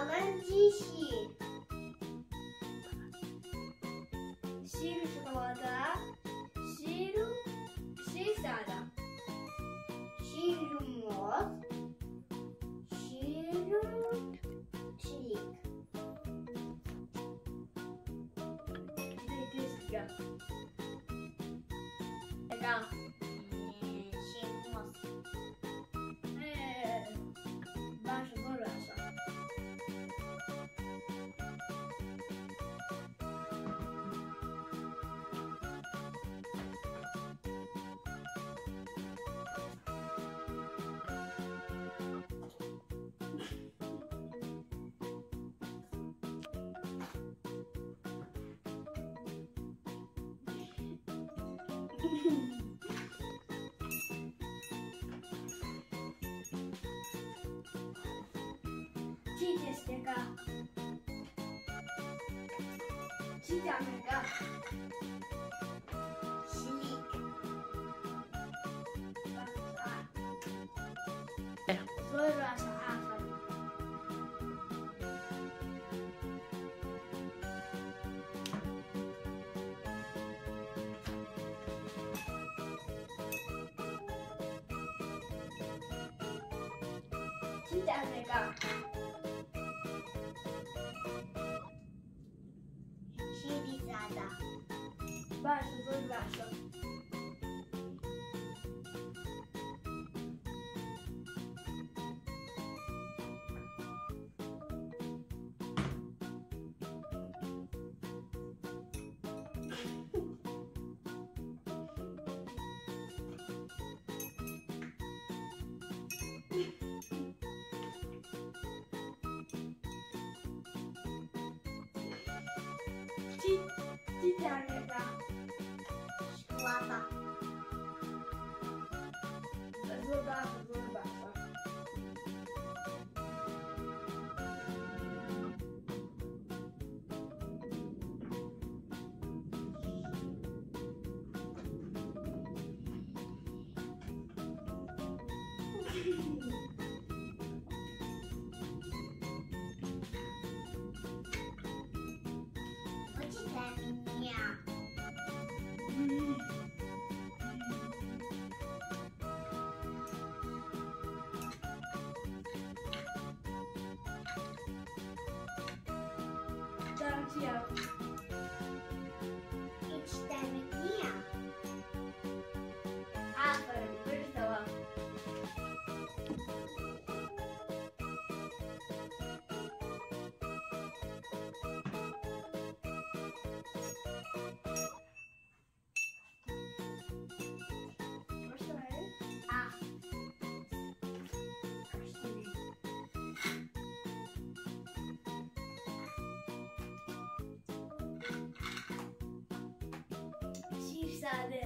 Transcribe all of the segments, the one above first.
Alăngișii. Șiru șocolată. Șiru și sada. Șiru moz. Șiru șilic. Găscă. Da. Și moz. Bașă vorba așa. Ce este ca? Ce înseamnă ca? Șilic. Vorba așa, așa. Ce înseamnă ca? Șirizada. Bașă, vorba așa. Ce înseamnă ca? Șocolata. Vorba așa, vorba așa. Dar İçtenliğe. Aferin, bir tamam. Sade.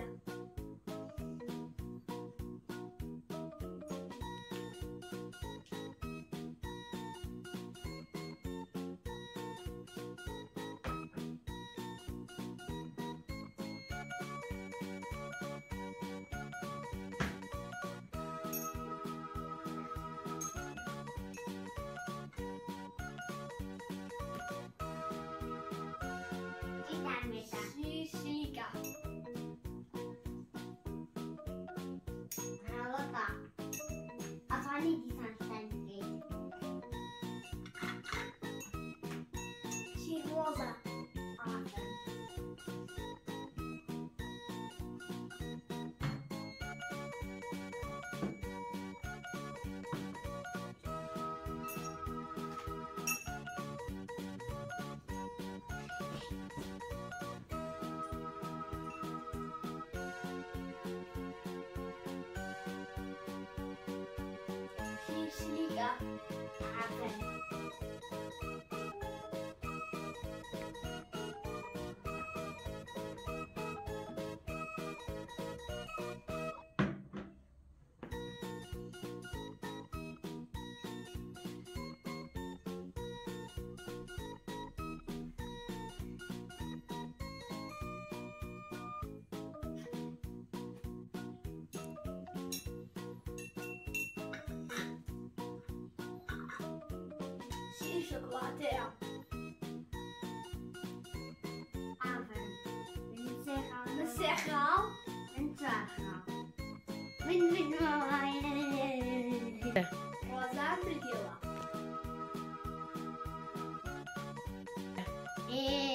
Șilica. Afani disanten değil. Şirmoza. Aferin. Şilica. Aferin. chocolade. Avem een cereal. Een cereal. Rosa brilla.